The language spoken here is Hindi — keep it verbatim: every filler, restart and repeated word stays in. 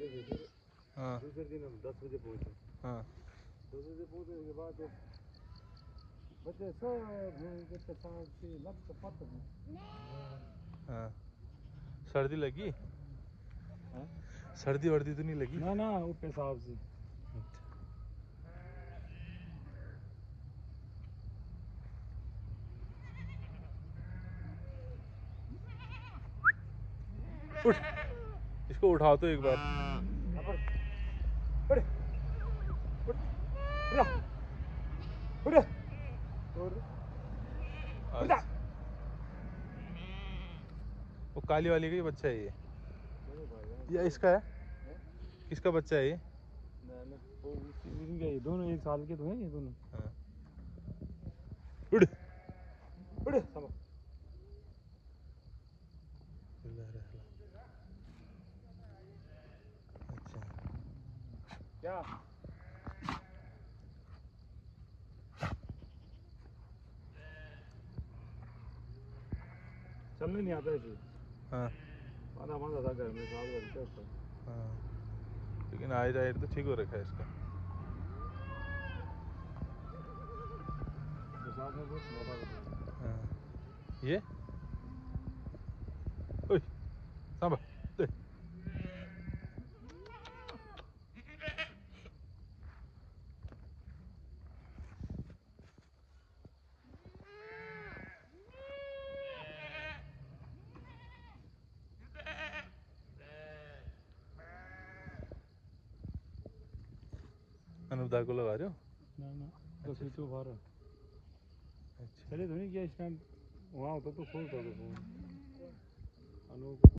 हाँ दूसरे दिन हम दस बजे पहुँचे। हाँ दस बजे पहुँचने के बाद बच्चे सब बच्चे साथ से लग तो पता नहीं। हाँ सर्दी लगी? हाँ सर्दी वर्दी तो नहीं लगी? ना ना वो पेशाब से। उठ, इसको उठाओ तो एक बार। उठ, उठ, उठ, उठ, उठ। वो काली वाली का ही बच्चा है ये या इसका है? किसका बच्चा है ये? इनके दोनों एक साल के तो हैं ये दोनों। हाँ। उड़ उड़ सब अच्छा क्या चलने नहीं आता है। हाँ आधा मांदा था घर में साल भर क्या था। हाँ लेकिन आज राइड तो ठीक हो रखा है इसका। साथ में बहुत मोटा होता है। हाँ ये ओए सांबा दे अनुपदा को लगा रहे हो? ना ना तो स्विच ऑफ आ रहा। अच्छा चले तो नहीं क्या इस टाइम वहाँ होता तो खोलता तो फोन।